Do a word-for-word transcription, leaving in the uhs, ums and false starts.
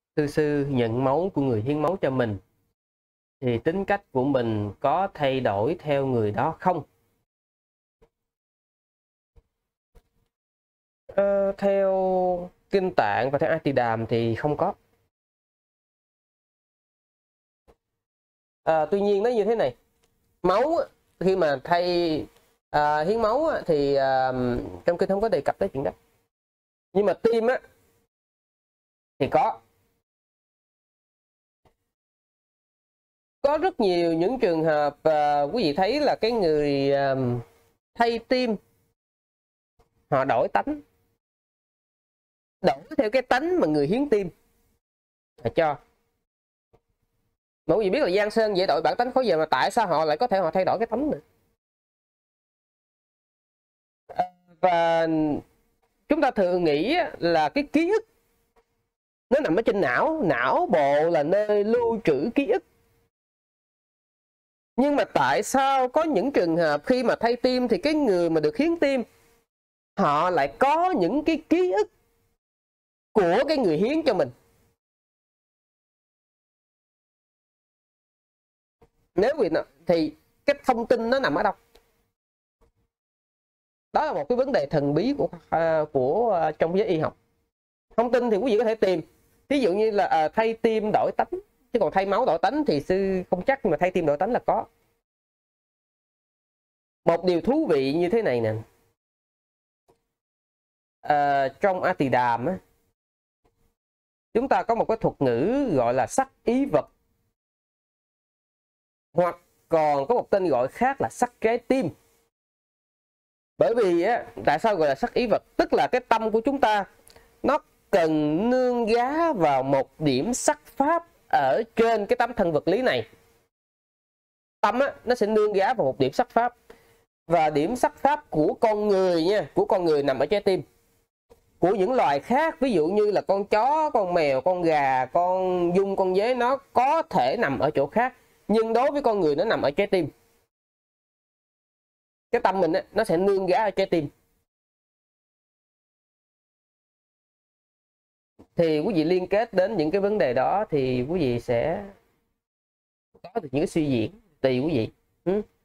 Sư sư nhận máu của người hiến máu cho mình thì tính cách của mình có thay đổi theo người đó không? Ờ, theo Kinh Tạng và theo A Tỳ Đàm thì không có. À, tuy nhiên nó như thế này, máu khi mà thay à, hiến máu thì à, trong kinh không có đề cập tới chuyện đó, nhưng mà tim á thì có. Có rất nhiều những trường hợp à, quý vị thấy là cái người à, thay tim họ đổi tánh, đổi theo cái tánh mà người hiến tim là cho. Mà quý vị biết là Giang Sơn dễ đổi bản tánh khó về, mà tại sao họ lại có thể họ thay đổi cái tánh nữa? Và chúng ta thường nghĩ là cái ký ức nó nằm ở trên não, não bộ là nơi lưu trữ ký ức. Nhưng mà tại sao có những trường hợp khi mà thay tim thì cái người mà được hiến tim họ lại có những cái ký ức của cái người hiến cho mình? Nếu vì thì cái thông tin nó nằm ở đâu? Đó là một cái vấn đề thần bí của của trong giới y học. Thông tin thì quý vị có thể tìm, ví dụ như là à, thay tim đổi tánh, chứ còn thay máu đổi tánh thì sư không chắc, nhưng mà thay tim đổi tánh là có. Một điều thú vị như thế này nè, à, trong A Tỳ Đàm á, chúng ta có một cái thuật ngữ gọi là sắc ý vật, hoặc còn có một tên gọi khác là sắc trái tim. Bởi vì á, tại sao gọi là sắc ý vật? Tức là cái tâm của chúng ta nó cần nương giá vào một điểm sắc pháp ở trên cái tấm thân vật lý này. Tâm á, nó sẽ nương giá vào một điểm sắc pháp, và điểm sắc pháp của con người nha, của con người nằm ở trái tim. Của những loài khác, ví dụ như là con chó, con mèo, con gà, con giun, con dế, nó có thể nằm ở chỗ khác, nhưng đối với con người nó nằm ở trái tim. Cái tâm mình á, nó sẽ nương giá ở trái tim. Thì quý vị liên kết đến những cái vấn đề đó thì quý vị sẽ có được những cái suy diễn tùy quý vị. Ừ.